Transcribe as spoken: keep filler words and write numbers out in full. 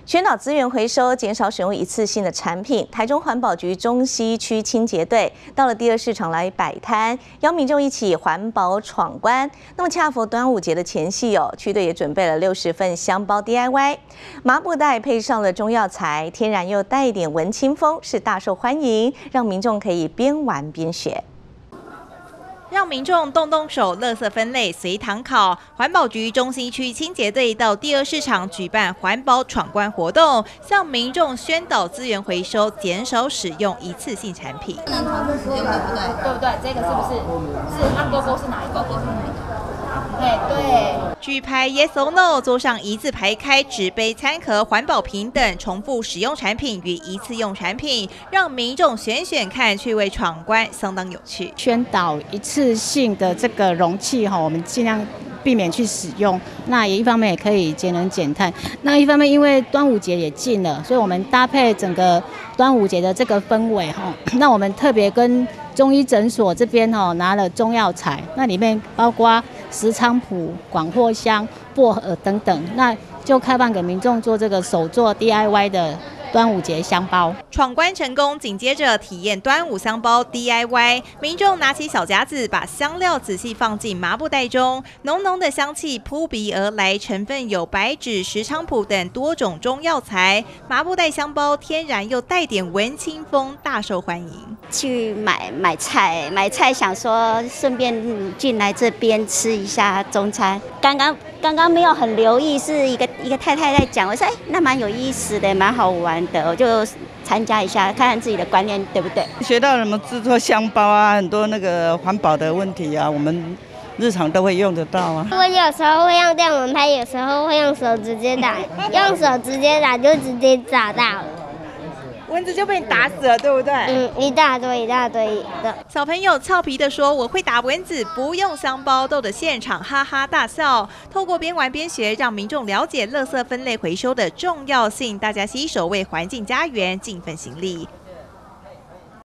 宣导资源回收，减少使用一次性的产品。台中环保局中西区清洁队到了第二市场来摆摊，邀民众一起环保闯关。那么恰逢端午节的前夕哦，区队也准备了六十份香包 D I Y， 麻布袋配上了中药材，天然又带一点文青风，是大受欢迎，让民众可以边玩边学。 让民众动动手，垃圾分类随堂考。环保局中西区清洁队到第二市场举办环保闯关活动，向民众宣导资源回收，减少使用一次性产品。 不能重复使用，对不对？对不对？这个是不是？是按勾勾是哪一个？勾勾是哪一个？哎，对。 举牌 Yes or No， 桌上一字排开，纸杯、餐盒、环保瓶等重复使用产品与一次用产品，让民众选选看，趣味闯关相当有趣。 宣导一次性的这个容器哈，我们尽量避免去使用。那也一方面也可以节能减碳。那一方面，因为端午节也近了，所以我们搭配整个端午节的这个氛围哈，那我们特别跟中医诊所这边哈拿了中药材，那里面包括石菖蒲、广藿香、薄荷等等，那就开放给民众做这个手做 D I Y 的端午节香包。 闯关成功，紧接着体验端午香包 D I Y。民众拿起小夹子，把香料仔细放进麻布袋中，浓浓的香气扑鼻而来。成分有白芷、石菖蒲等多种中药材，麻布袋香包天然又带点文青风，大受欢迎。 去买买菜，买菜想说顺便进来这边吃一下中餐。刚刚刚刚没有很留意，是一个一个太太在讲，我说哎，那蛮有意思的，蛮好玩的，我就参加一下，看看自己的观念对不对。 学到什么制作香包啊，很多那个环保的问题啊，我们日常都会用得到啊。 我有时候会用电蚊拍，有时候会用手直接打，用手直接打就直接打到了。 蚊子就被你打死了，对不对？ 嗯，一大堆一大堆的。 小朋友俏皮地说：“我会打蚊子，不用香包。”逗得现场哈哈大笑。透过边玩边学，让民众了解垃圾分类回收的重要性，大家携手为环境家园尽份心力。